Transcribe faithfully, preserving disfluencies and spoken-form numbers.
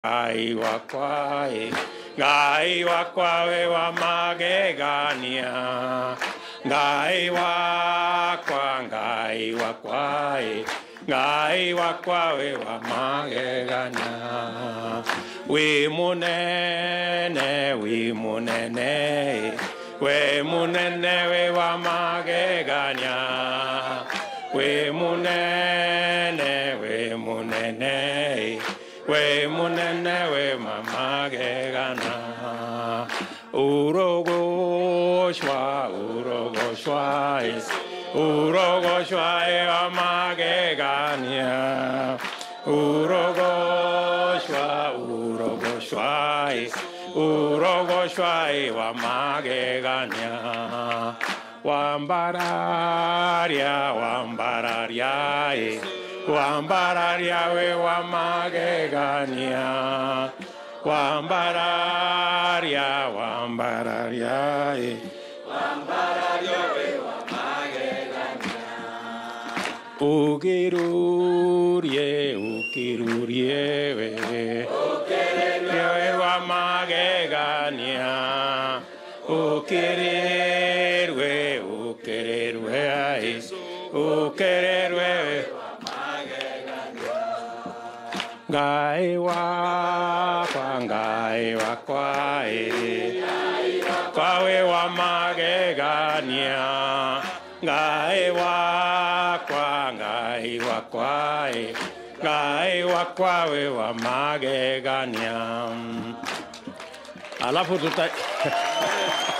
Ngai wakwa e, Ngai wakwa we wa magegania. Ngai wakwa, Ngai wakwa e, Ngai wakwa we wa magegania. We munene, we munene, we munene we wa magegania. We munene, we munene, we munene we mama gegana. Urogo shwa, urogo shwa, urogo shwa e mama gegania. Urogo shwa, urogo shwa, urogo shwa e mama gegania. Wambararia, wambararia, e. Wambararia we wamagegania. Wambararia, wambararia, e. Wambararia we wamagegania. Ukirurie, ukirurie we. Ukirurie we wamagegania. Ukirirwe, ukirirwe, ai, ukirirwe, Ngai wakwa, Ngai wakwa, kwawe wa magegania. Ngai wakwa, Ngai wakwa, Ngai wakwa we wa magegania. Alafu tuta